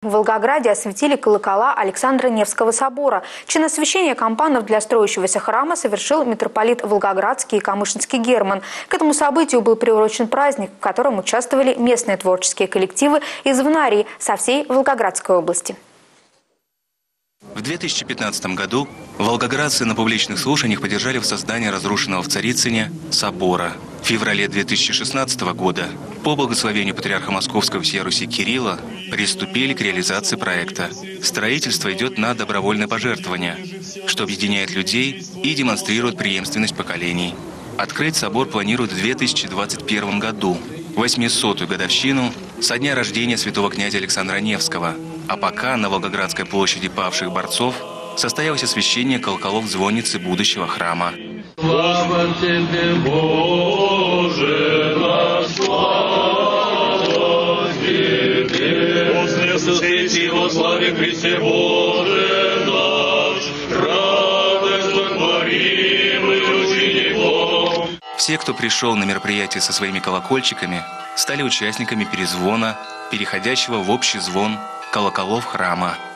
В Волгограде осветили колокола Александра Невского собора. Чин освящения кампанов для строящегося храма совершил митрополит Волгоградский и Камышинский Герман. К этому событию был приурочен праздник, в котором участвовали местные творческие коллективы из Звонарии со всей Волгоградской области. В 2015 году волгоградцы на публичных слушаниях поддержали воссоздание разрушенного в Царицыне собора. В феврале 2016 года по благословению патриарха Московского всея Руси Кирилла приступили к реализации проекта. Строительство идет на добровольное пожертвование, что объединяет людей и демонстрирует преемственность поколений. Открыть собор планируют в 2021 году, 800-ю годовщину со дня рождения святого князя Александра Невского. А пока на Волгоградской площади павших борцов состоялось освящение колоколов звонницы будущего храма. Слава Тебе, Боже наш, слава Тебе! Вознесите во славе Христе Боже наш, радость сотворимых учеников. Все, кто пришел на мероприятие со своими колокольчиками, стали участниками перезвона, переходящего в общий звон колоколов храма.